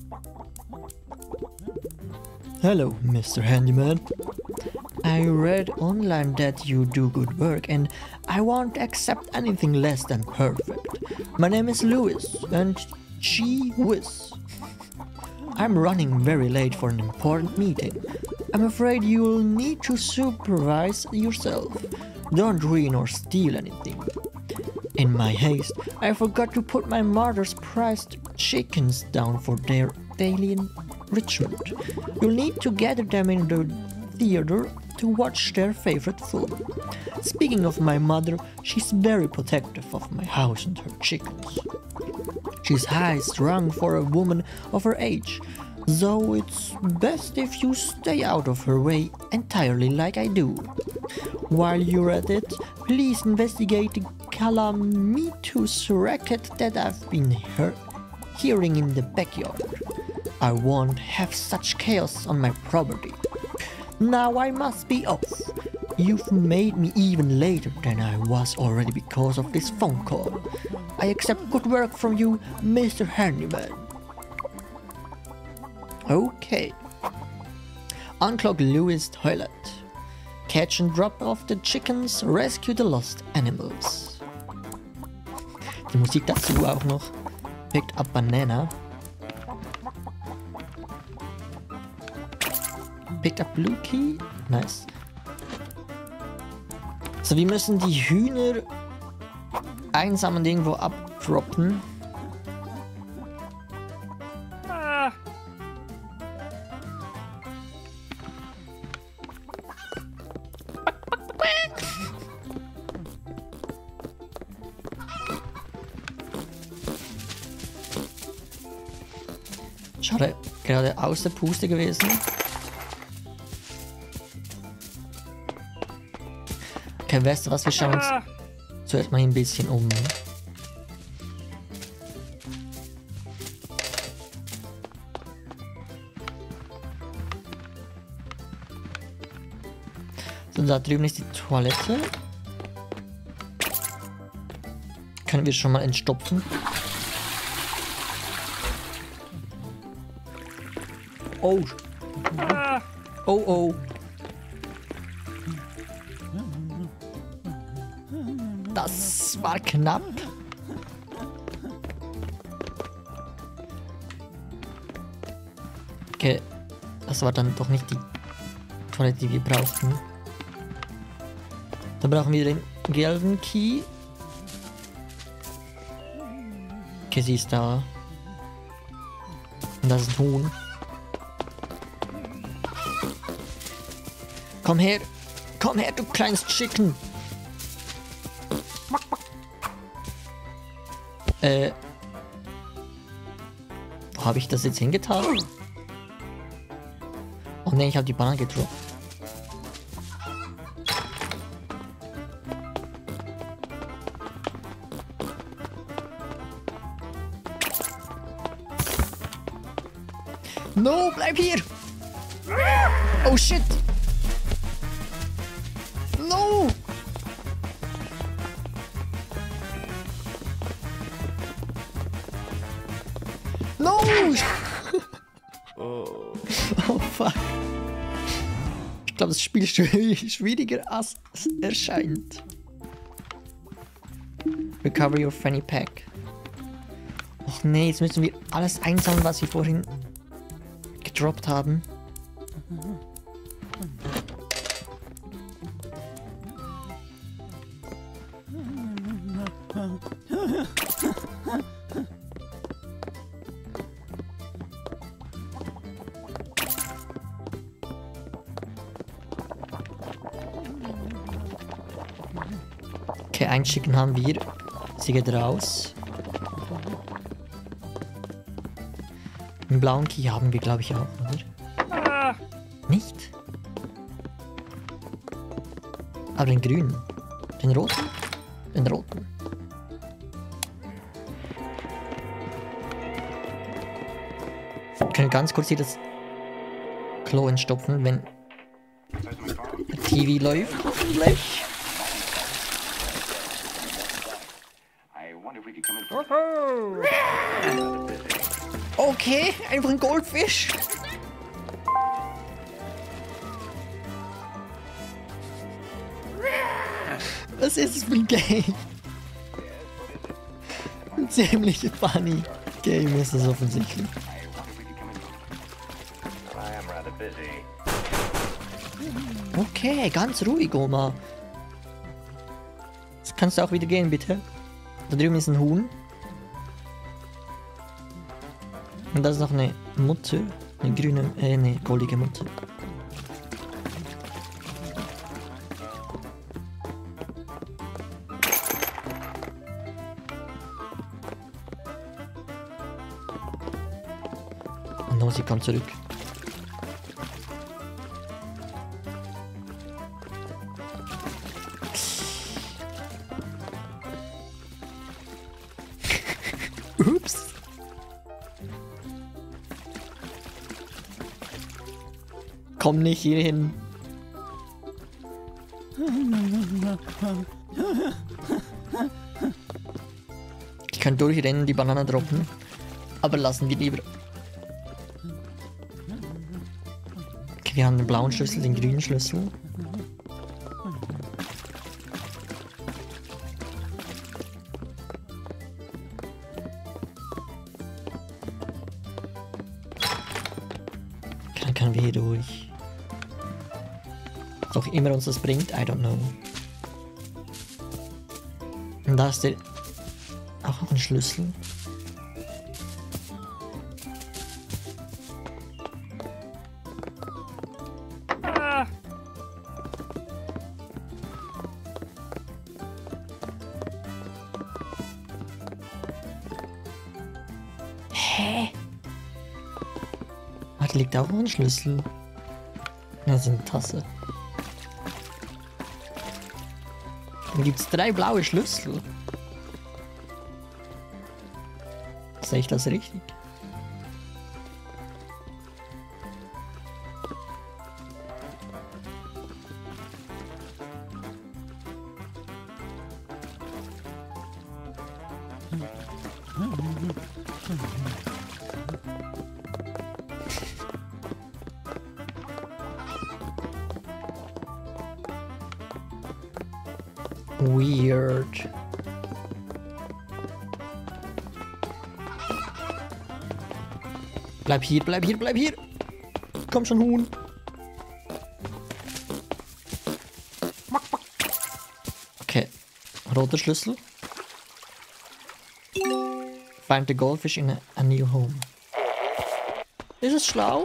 Hello, Mr. Handyman. I read online that you do good work and I won't accept anything less than perfect. My name is Louis and gee whiz. I'm running very late for an important meeting. I'm afraid you'll need to supervise yourself. Don't ruin or steal anything. In my haste, I forgot to put my mother's priced chickens down for their daily enrichment. You'll need to gather them in the theater to watch their favorite film. Speaking of my mother, she's very protective of my house and her chickens. She's high-strung for a woman of her age, so it's best if you stay out of her way entirely like I do. While you're at it, please investigate the calamitous racket that I've been hearing in the backyard. I won't have such chaos on my property. Now I must be off. You've made me even later than I was already because of this phone call. I accept good work from you, Mr. Handyman. Okay. Unclog Louis' toilet. Catch and drop off the chickens, rescue the lost animals. Die Musik dazu auch noch. Picked up banana. Picked up blue key. Nice. So, wir müssen die Hühner einsammeln irgendwo abdroppen. Schade, gerade aus der Puste gewesen. Okay, weißt du was, wir schauen uns zuerst mal ein bisschen um. So, da drüben ist die Toilette. Können wir schon mal entstopfen. Oh. Oh, oh. Das war knapp. Okay. Das war dann doch nicht die Toilette, die wir brauchten. Dann brauchen wir den gelben Key. Okay, sie ist da. Und das ist ein Huhn. Komm her, du kleines Chicken. Wo habe ich das jetzt hingetan? Oh ne, ich habe die Bahn gedroppt. No, bleib hier! Oh shit! No! No! Oh fuck. Ich glaube, das Spiel ist schwieriger als es erscheint. Recover your Fanny Pack. Och nee, jetzt müssen wir alles einsammeln, was wir vorhin gedroppt haben. Okay, ein Chicken haben wir. Sie geht raus. Den blauen Key haben wir, glaube ich, auch, oder? Nicht? Aber den grünen. Den roten? Den roten. Wir können ganz kurz hier das Klo entstopfen, wenn TV läuft. Hoffentlich. Oh Okay, einfach ein Goldfisch. Was ist das für ein Game? Ein ziemlich funny Game ist es offensichtlich. Okay, ganz ruhig, Oma. Jetzt kannst du auch wieder gehen, bitte. Da drüben ist ein Huhn. Und da ist noch eine Mutter. Eine grüne, eine goldige Mutter. Und oh, sie kommt zurück. Ups. Komm nicht hier hin. Ich kann durchrennen, die Banane droppen. Aber lassen wir lieber. Okay, wir haben den blauen Schlüssel, den grünen Schlüssel. Dann können wir hier durch. Was auch immer uns das bringt, I don't know. Und da ist der auch noch ein Schlüssel. Hä? Da liegt auch noch ein Schlüssel. Das ist eine Tasse. Dann gibt es 3 blaue Schlüssel. Sehe ich das richtig? Weird. Bleib hier, bleib hier, bleib hier. Komm schon, Huhn. Okay. Roter Schlüssel. Find the goldfish in a new home. Ist es schlau?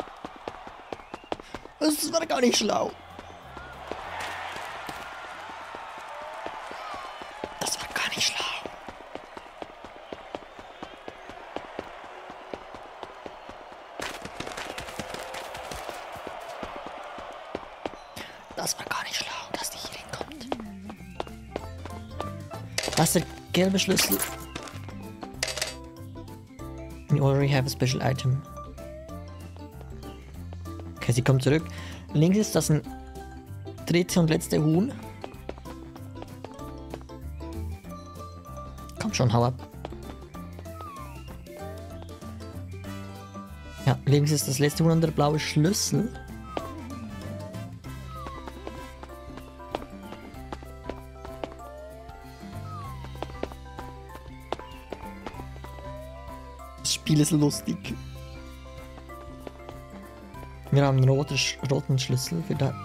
Das war gar nicht schlau. Das war gar nicht schlau. Das war gar nicht schlau, dass die hier hinkommt. Was ist der gelbe Schlüssel? You already have a special item. Okay, sie kommt zurück. Links ist das ein dritte und letzte Huhn. Komm schon, hau ab. Ja, links ist das letzte Huhn und der blaue Schlüssel. Das Spiel ist lustig. Wir haben einen roten Schlüssel für da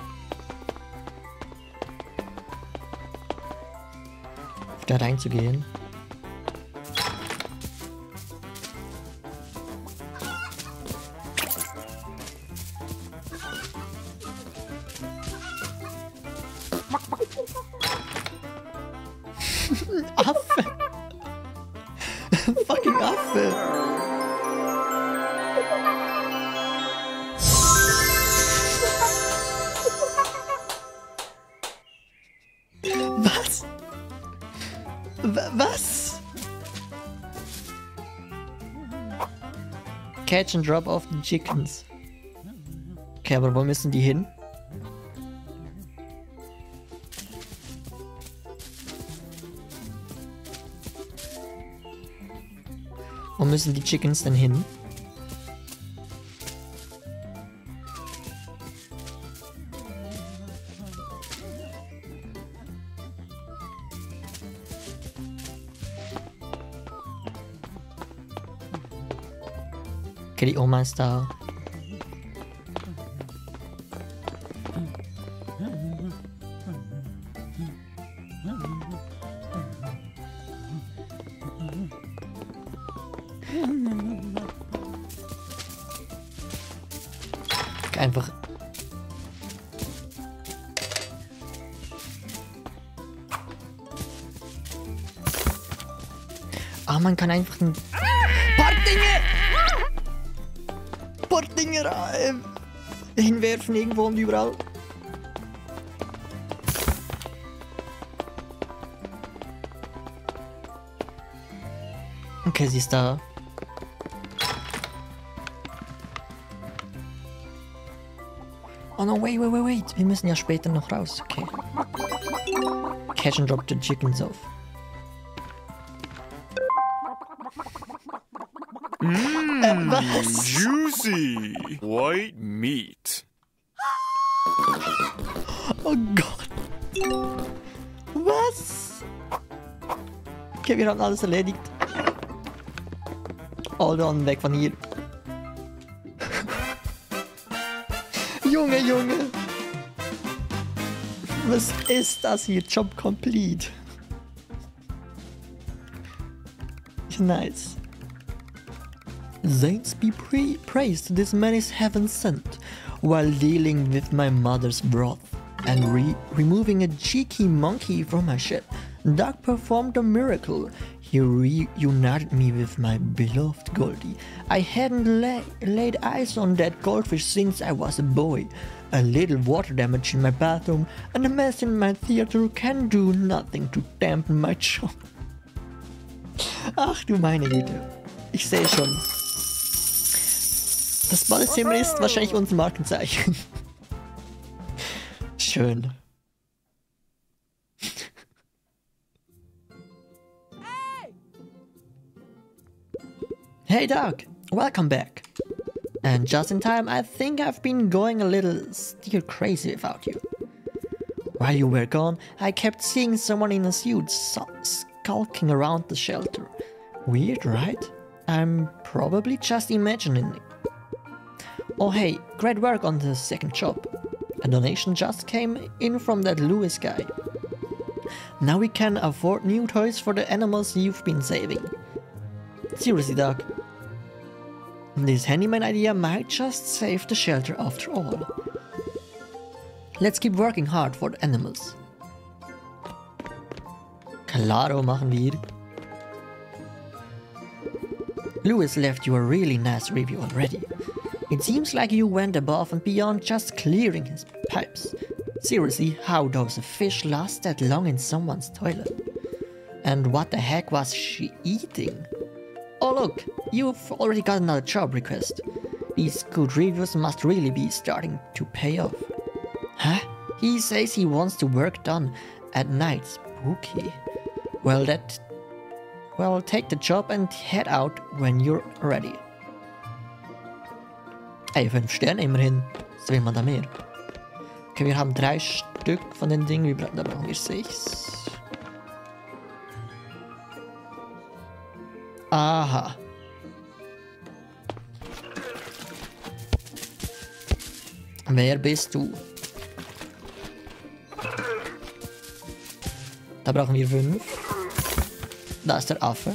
reinzugehen. Affe! Fucking Affe! Was? Was? Catch and drop off the chickens. Okay, aber wo müssen die hin? Wo müssen die Chickens denn hin? Okay, die Oma ist da. Einfach. Ah, man kann einfach ein paar Dinge hinwerfen irgendwo und überall. Okay, sie ist da. Oh no, wait. Wir müssen ja später noch raus. Okay. Catch and drop the chickens off. Was? Juicy white meat. Oh Gott. Was? Okay, wir haben alles erledigt. Alter, weg von hier. Junge. Was ist das hier? Job complete. Nice. Saints be praised, this man is heaven sent. While dealing with my mother's broth and removing a cheeky monkey from my shed, Doug performed a miracle. He reunited me with my beloved Goldie. I hadn't laid eyes on that goldfish since I was a boy. A little water damage in my bathroom and a mess in my theater can do nothing to dampen my joy. Ach du meine Güte. Ich sehe schon. Das Badezimmer ist wahrscheinlich unser Markenzeichen. Schön. Hey Doug, welcome back. And just in time, I think I've been going a little stir crazy without you. While you were gone, I kept seeing someone in a suit skulking around the shelter. Weird, right? I'm probably just imagining it. Oh hey, great work on the second job. A donation just came in from that Lewis guy. Now we can afford new toys for the animals you've been saving. Seriously, Doug. This handyman idea might just save the shelter after all. Let's keep working hard for the animals. Claro, machen wir. Lewis left you a really nice review already. It seems like you went above and beyond just clearing his pipes. Seriously, how does a fish last that long in someone's toilet? And what the heck was she eating? Oh look, you've already got another job request. These good reviews must really be starting to pay off. Huh? He says he wants the work done at night. Spooky. Well, take the job and head out when you're ready. Ey, 5 Sterne immerhin. Was will man da mehr? Okay, wir haben 3 Stück von den Dingen. Da brauchen wir 6. Aha. Wer bist du? Da brauchen wir 5. Da ist der Affe.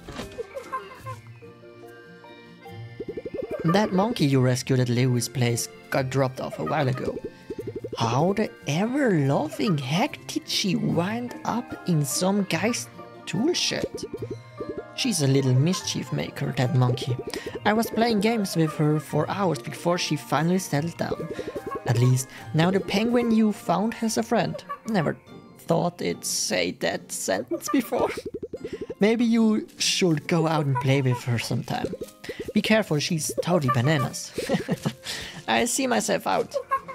That monkey you rescued at Lewis' place got dropped off a while ago. How the ever-loving heck did she wind up in some guy's tool shed? She's a little mischief maker, that monkey. I was playing games with her for hours before she finally settled down. At least, now the penguin you found has a friend. Never thought it'd say that sentence before. Maybe you should go out and play with her sometime. Be careful, she's totally bananas. I see myself out.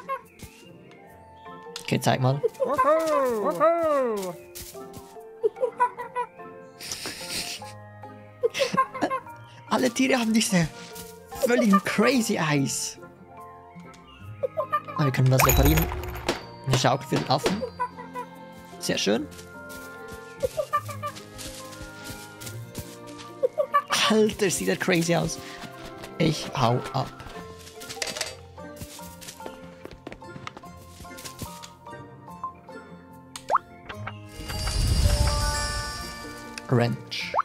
Okay, zeig mal. Alle Tiere haben diese völligen crazy eyes. Aber wir können das reparieren. Eine Schaukel für den Affen. Sehr schön. Alter, sieht das crazy aus. Ich hau ab. Wrench.